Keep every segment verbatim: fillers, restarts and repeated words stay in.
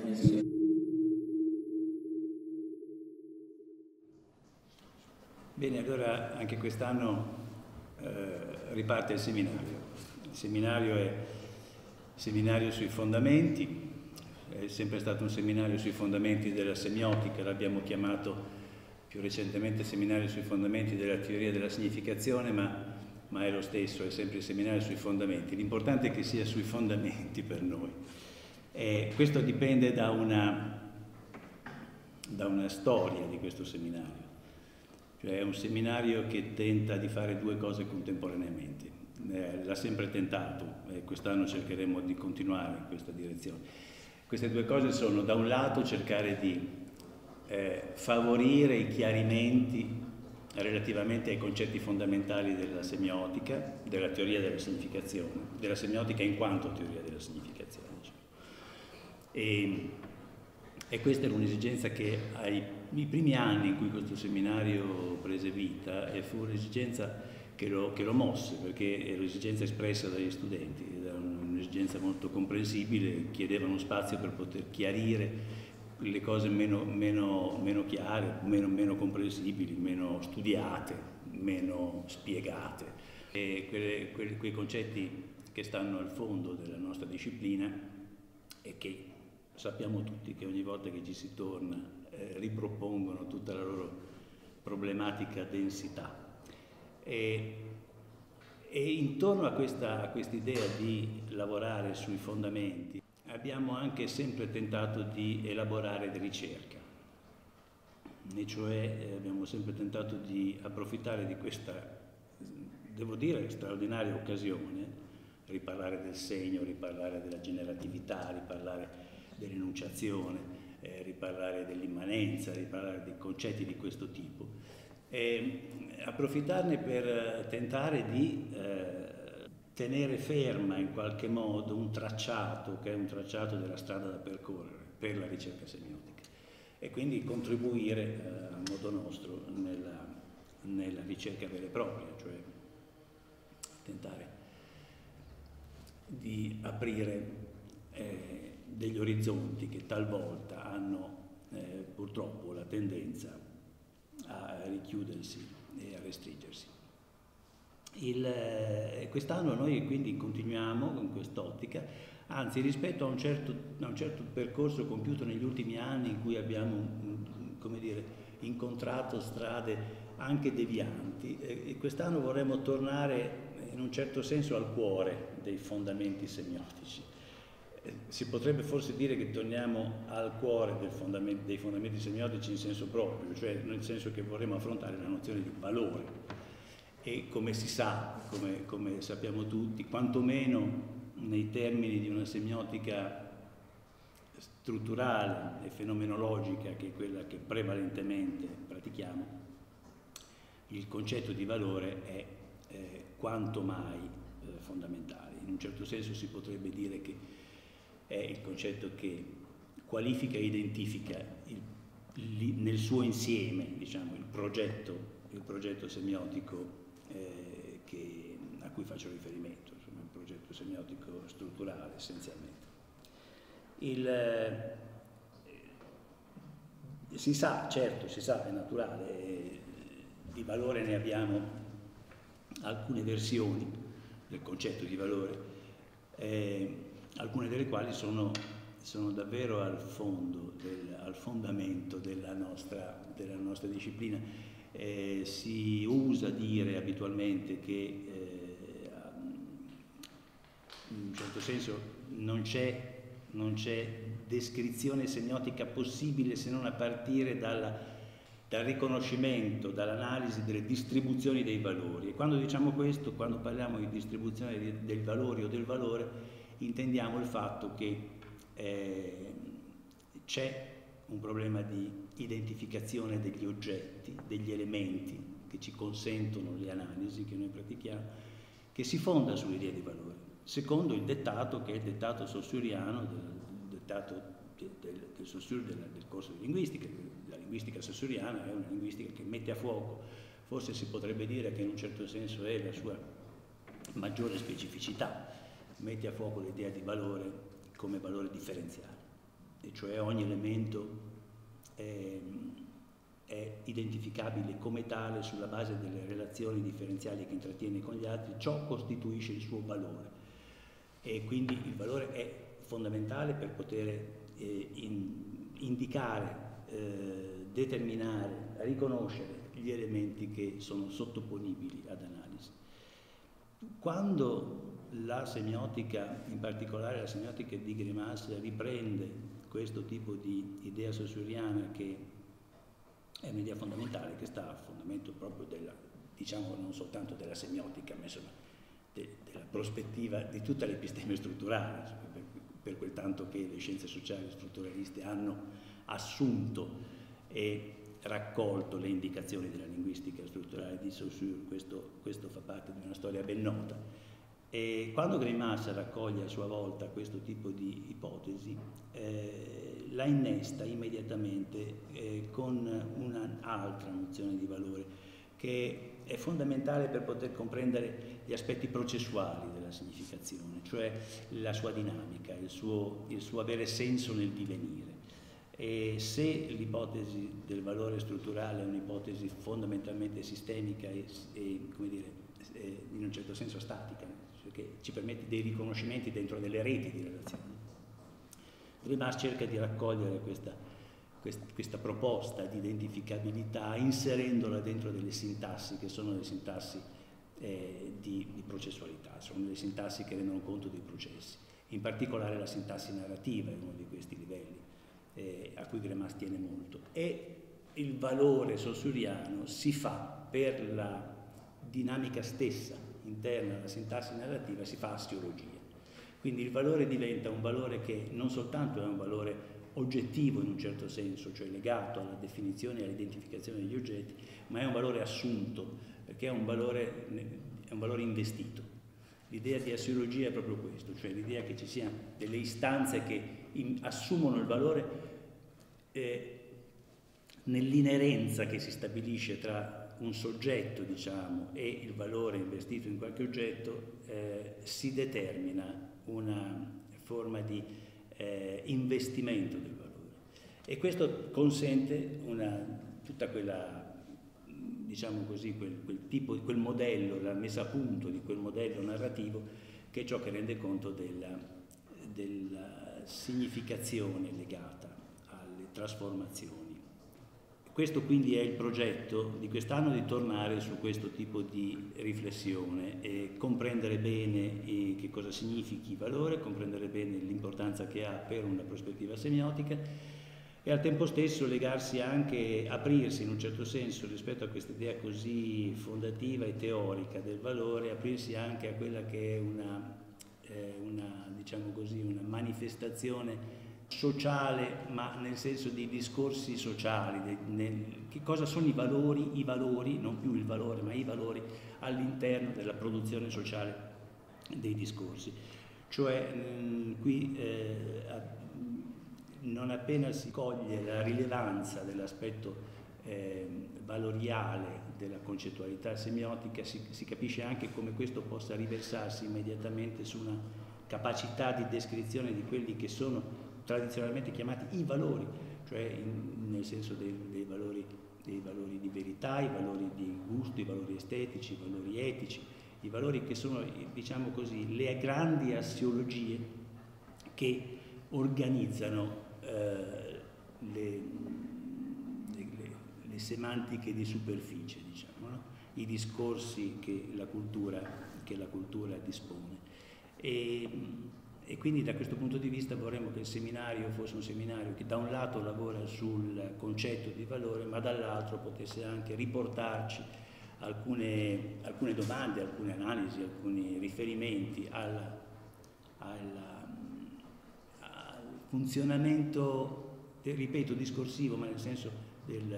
Bene, allora anche quest'anno eh, riparte il seminario. Il seminario è seminario sui fondamenti, è sempre stato un seminario sui fondamenti della semiotica, l'abbiamo chiamato più recentemente seminario sui fondamenti della teoria della significazione, ma, ma è lo stesso, è sempre il seminario sui fondamenti. L'importante è che sia sui fondamenti per noi. E questo dipende da una, da una storia di questo seminario. Cioè è un seminario che tenta di fare due cose contemporaneamente. Eh, l'ha sempre tentato e quest'anno cercheremo di continuare in questa direzione. Queste due cose sono, da un lato, cercare di eh, favorire i chiarimenti relativamente ai concetti fondamentali della semiotica, della teoria della significazione, della semiotica in quanto teoria della significazione. Diciamo. E, e questa era un'esigenza che ai i primi anni in cui questo seminario prese vita e fu un'esigenza che lo, che lo mosse, perché era un'esigenza espressa dagli studenti, era un'esigenza molto comprensibile, chiedevano spazio per poter chiarire le cose meno, meno, meno chiare, meno, meno comprensibili, meno studiate, meno spiegate. E quelle, quelle, quei concetti che stanno al fondo della nostra disciplina e che sappiamo tutti che ogni volta che ci si torna eh, ripropongono tutta la loro problematica densità. E, e intorno a questa, a quest'idea di lavorare sui fondamenti abbiamo anche sempre tentato di elaborare ricerca, e cioè eh, abbiamo sempre tentato di approfittare di questa, devo dire, straordinaria occasione, riparlare del segno, riparlare della generatività, riparlare dell'enunciazione, eh, riparlare dell'immanenza, riparlare di concetti di questo tipo, e approfittarne per tentare di eh, tenere ferma in qualche modo un tracciato che è un tracciato della strada da percorrere per la ricerca semiotica e quindi contribuire eh, a modo nostro nella, nella ricerca vera e propria, cioè tentare di aprire eh, degli orizzonti che talvolta hanno eh, purtroppo la tendenza a richiudersi e a restringersi. Eh, quest'anno noi quindi continuiamo con quest'ottica, anzi rispetto a un, certo, a un certo percorso compiuto negli ultimi anni in cui abbiamo come dire, incontrato strade anche devianti, eh, quest'anno vorremmo tornare in un certo senso al cuore dei fondamenti semiotici. Si potrebbe forse dire che torniamo al cuore del fondamento, dei fondamenti semiotici in senso proprio, cioè nel senso che vorremmo affrontare la nozione di valore. E come si sa, come, come sappiamo tutti, quantomeno nei termini di una semiotica strutturale e fenomenologica, che è quella che prevalentemente pratichiamo, il concetto di valore è eh, quanto mai eh, fondamentale. In un certo senso si potrebbe dire che è il concetto che qualifica e identifica il, il, nel suo insieme, diciamo, il progetto, il progetto semiotico eh, che, a cui faccio riferimento, insomma, il progetto semiotico strutturale essenzialmente. Il, eh, si sa, certo, si sa, è naturale, eh, di valore ne abbiamo alcune versioni del concetto di valore, eh, alcune delle quali sono, sono davvero al fondo, del, al fondamento della nostra, della nostra disciplina. Eh, si usa dire abitualmente che eh, in un certo senso non c'è non c'è descrizione semiotica possibile se non a partire dalla, dal riconoscimento, dall'analisi delle distribuzioni dei valori. E quando diciamo questo, quando parliamo di distribuzione dei valori o del valore, intendiamo il fatto che eh, c'è un problema di identificazione degli oggetti, degli elementi che ci consentono le analisi che noi pratichiamo, che si fonda sull'idea di valore, secondo il dettato che è il dettato saussuriano, del, il dettato del, del, del, Saussure, del, del corso di linguistica. La linguistica saussuriana è una linguistica che mette a fuoco, forse si potrebbe dire che in un certo senso è la sua maggiore specificità, mette a fuoco l'idea di valore come valore differenziale. e cioè ogni elemento è, è identificabile come tale sulla base delle relazioni differenziali che intrattiene con gli altri, ciò costituisce il suo valore. E quindi il valore è fondamentale per poter eh, in, indicare, eh, determinare, riconoscere gli elementi che sono sottoponibili ad analisi. Quando la semiotica, in particolare la semiotica di Greimas, riprende questo tipo di idea saussuriana, che è un'idea fondamentale, che sta a fondamento proprio della, diciamo non soltanto della semiotica, ma insomma de, della prospettiva di tutta l'episteme strutturale, per, per quel tanto che le scienze sociali strutturaliste hanno assunto e raccolto le indicazioni della linguistica strutturale di Saussure. Questo, questo fa parte di una storia ben nota. E quando Greimas raccoglie a sua volta questo tipo di ipotesi, eh, la innesta immediatamente eh, con un'altra nozione di valore che è fondamentale per poter comprendere gli aspetti processuali della significazione, cioè la sua dinamica, il suo, il suo avere senso nel divenire. E se l'ipotesi del valore strutturale è un'ipotesi fondamentalmente sistemica e, e come dire, e in un certo senso statica, perché ci permette dei riconoscimenti dentro delle reti di relazioni, Greimas cerca di raccogliere questa, questa, questa proposta di identificabilità inserendola dentro delle sintassi che sono le sintassi eh, di, di processualità, sono le sintassi che rendono conto dei processi. In particolare la sintassi narrativa è uno di questi livelli eh, a cui Greimas tiene molto, e il valore saussuriano si fa per la dinamica stessa interna alla sintassi narrativa, si fa assiologia. Quindi il valore diventa un valore che non soltanto è un valore oggettivo in un certo senso, cioè legato alla definizione e all'identificazione degli oggetti, ma è un valore assunto, perché è un valore, è un valore investito. L'idea di assiologia è proprio questo, cioè l'idea che ci siano delle istanze che in, assumono il valore eh, nell'inerenza che si stabilisce tra un soggetto, diciamo, e il valore investito in qualche oggetto, eh, si determina una forma di eh, investimento del valore. E questo consente una, tutta quella, diciamo così, quel, quel tipo, quel modello, la messa a punto di quel modello narrativo, che è ciò che rende conto della, della significazione legata alle trasformazioni. Questo quindi è il progetto di quest'anno, di tornare su questo tipo di riflessione e comprendere bene eh, che cosa significhi valore, comprendere bene l'importanza che ha per una prospettiva semiotica e al tempo stesso legarsi anche, aprirsi in un certo senso rispetto a questa idea così fondativa e teorica del valore, aprirsi anche a quella che è una, eh, una diciamo così, una manifestazione sociale, ma nel senso di discorsi sociali, de, nel, che cosa sono i valori, i valori, non più il valore, ma i valori all'interno della produzione sociale dei discorsi. Cioè mh, qui eh, a, non appena si coglie la rilevanza dell'aspetto eh, valoriale della concettualità semiotica, si, si capisce anche come questo possa riversarsi immediatamente su una capacità di descrizione di quelli che sono tradizionalmente chiamati i valori, cioè in, nel senso dei, dei, valori, dei valori di verità, i valori di gusto, i valori estetici, i valori etici, i valori che sono, diciamo così, le grandi assiologie che organizzano eh, le, le, le semantiche di superficie, diciamo, no? I discorsi che la cultura, che la cultura dispone. E, E quindi da questo punto di vista vorremmo che il seminario fosse un seminario che da un lato lavora sul concetto di valore, ma dall'altro potesse anche riportarci alcune, alcune domande, alcune analisi, alcuni riferimenti al, al, al funzionamento, ripeto, discorsivo, ma nel senso del,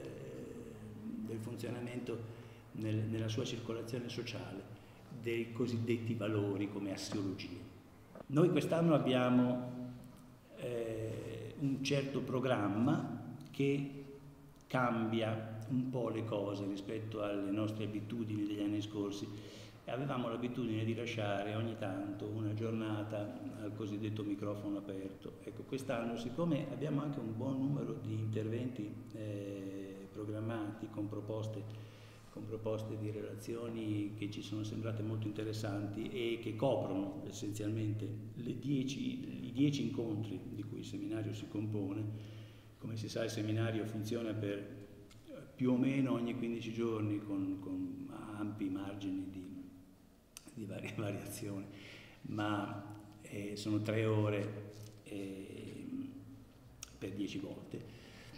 del funzionamento nel, nella sua circolazione sociale dei cosiddetti valori come assiologie. Noi quest'anno abbiamo eh, un certo programma che cambia un po' le cose rispetto alle nostre abitudini degli anni scorsi. avevamo l'abitudine di lasciare ogni tanto una giornata al cosiddetto microfono aperto. Ecco, quest'anno, siccome abbiamo anche un buon numero di interventi eh, programmati con proposte con proposte di relazioni che ci sono sembrate molto interessanti e che coprono essenzialmente le dieci, i dieci incontri di cui il seminario si compone. Come si sa, il seminario funziona per più o meno ogni quindici giorni con, con ampi margini di, di varie variazioni, ma eh, sono tre ore eh, per dieci volte.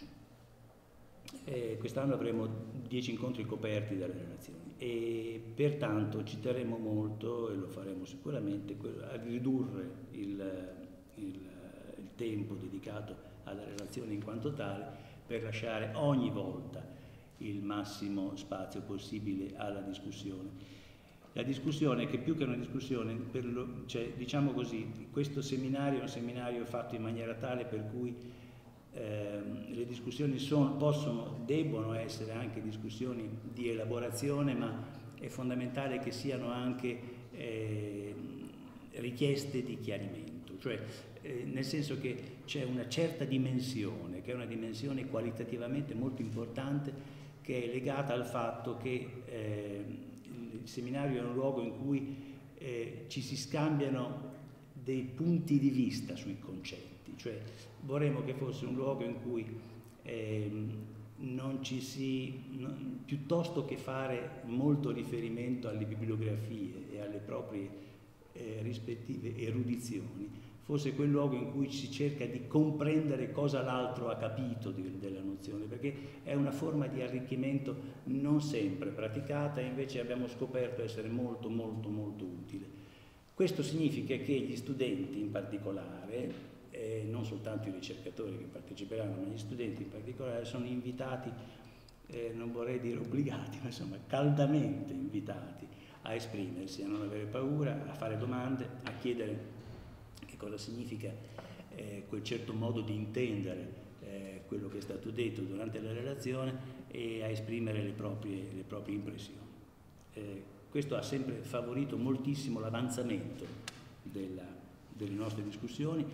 Eh, quest'anno avremo dieci incontri coperti dalle relazioni e pertanto ci terremo molto, e lo faremo sicuramente, a ridurre il, il, il tempo dedicato alla relazione in quanto tale, per lasciare ogni volta il massimo spazio possibile alla discussione. La discussione, che più che una discussione, per lo, cioè, diciamo così, questo seminario è un seminario fatto in maniera tale per cui Eh, le discussioni sono, possono, debbono essere anche discussioni di elaborazione, ma è fondamentale che siano anche eh, richieste di chiarimento, cioè eh, nel senso che c'è una certa dimensione, che è una dimensione qualitativamente molto importante, che è legata al fatto che eh, il seminario è un luogo in cui eh, ci si scambiano dei punti di vista sui concetti, cioè vorremmo che fosse un luogo in cui eh, non ci si, non, piuttosto che fare molto riferimento alle bibliografie e alle proprie eh, rispettive erudizioni, fosse quel luogo in cui si cerca di comprendere cosa l'altro ha capito di, della nozione, perché è una forma di arricchimento non sempre praticata e invece abbiamo scoperto essere molto molto molto utile. Questo significa che gli studenti in particolare, eh, non soltanto i ricercatori che parteciperanno, ma gli studenti in particolare sono invitati, eh, non vorrei dire obbligati, ma insomma caldamente invitati a esprimersi, a non avere paura, a fare domande, a chiedere che cosa significa eh, quel certo modo di intendere eh, quello che è stato detto durante la relazione e a esprimere le proprie, le proprie impressioni. Eh, Questo ha sempre favorito moltissimo l'avanzamento della, delle nostre discussioni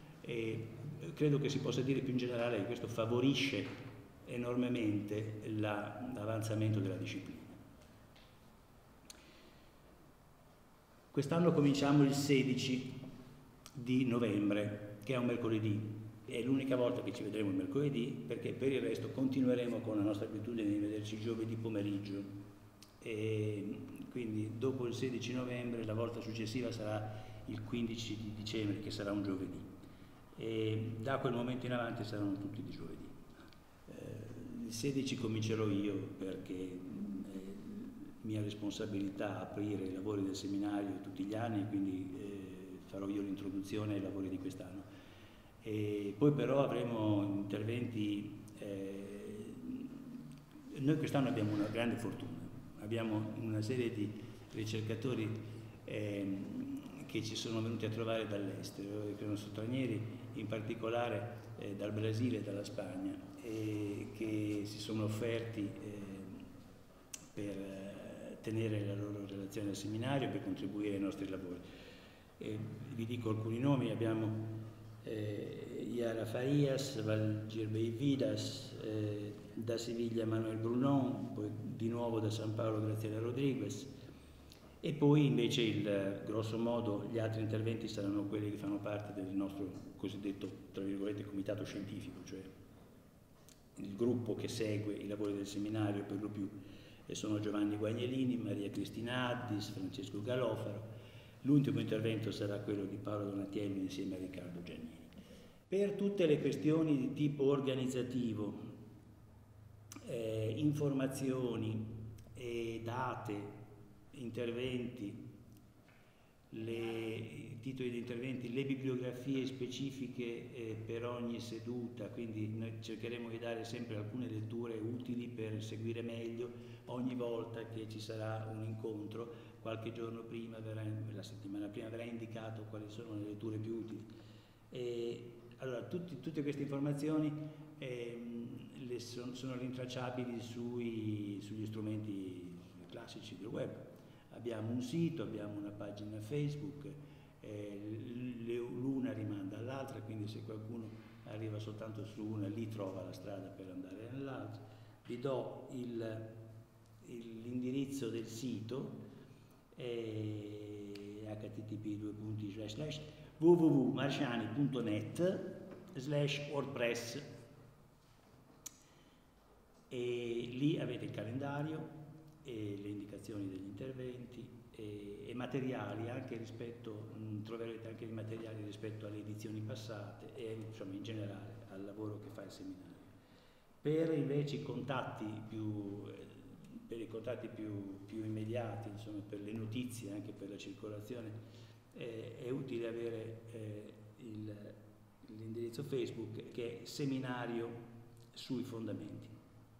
e credo che si possa dire più in generale che questo favorisce enormemente l'avanzamento della disciplina. Quest'anno cominciamo il sedici di novembre, che è un mercoledì. È l'unica volta che ci vedremo il mercoledì, perché per il resto continueremo con la nostra abitudine di vederci giovedì pomeriggio. E quindi dopo il sedici novembre la volta successiva sarà il quindici di dicembre, che sarà un giovedì, e da quel momento in avanti saranno tutti di giovedì. Eh, il sedici comincerò io, perché è mia responsabilità aprire i lavori del seminario tutti gli anni, quindi eh, farò io l'introduzione ai lavori di quest'anno. E poi però avremo interventi, eh, noi quest'anno abbiamo una grande fortuna. Abbiamo una serie di ricercatori eh, che ci sono venuti a trovare dall'estero, che sono stranieri, in particolare eh, dal Brasile e dalla Spagna, e che si sono offerti eh, per eh, tenere la loro relazione al seminario, per contribuire ai nostri lavori. E vi dico alcuni nomi: abbiamo eh, Yara Farias, Valgirbei Vidas, eh, da Siviglia Manuel Brunon, poi di nuovo da San Paolo Graziella Rodriguez, e poi invece il, grosso modo gli altri interventi saranno quelli che fanno parte del nostro cosiddetto, tra virgolette, comitato scientifico, cioè il gruppo che segue i lavori del seminario per lo più, e sono Giovanni Guagnolini, Maria Cristina Addis, Francesco Galofaro. L'ultimo intervento sarà quello di Paolo Donatiello insieme a Riccardo Giannini. Per tutte le questioni di tipo organizzativo, eh, informazioni e date, interventi, le, i titoli di interventi, le bibliografie specifiche eh, per ogni seduta, quindi noi cercheremo di dare sempre alcune letture utili per seguire meglio ogni volta che ci sarà un incontro. Qualche giorno prima, verrà, la settimana prima, verrà indicato quali sono le letture più utili. E, allora, tutti, tutte queste informazioni eh, le son, sono rintracciabili sui, sugli strumenti classici del web. abbiamo un sito, abbiamo una pagina Facebook, eh, l'una rimanda all'altra, quindi se qualcuno arriva soltanto su una, lì trova la strada per andare nell'altra. Vi do il, il, l'indirizzo del sito, eh, h t t p due punti slash slash w w w punto marciani punto net slash wordpress, e lì avete il calendario e le indicazioni degli interventi e, e materiali anche rispetto, mh, troverete anche i materiali rispetto alle edizioni passate e insomma in generale al lavoro che fa il seminario. Per invece i contatti più, eh, per i contatti più, più immediati, insomma per le notizie, anche per la circolazione, eh, è utile avere eh, il, l'indirizzo Facebook che è Seminario sui Fondamenti.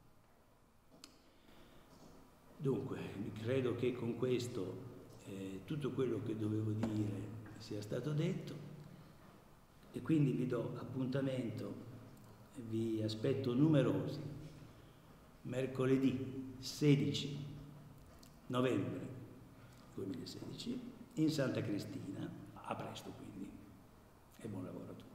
Dunque, credo che con questo eh, tutto quello che dovevo dire sia stato detto e quindi vi do appuntamento, vi aspetto numerosi, mercoledì sedici novembre duemilasedici in Santa Cristina. A presto quindi e buon lavoro a tutti.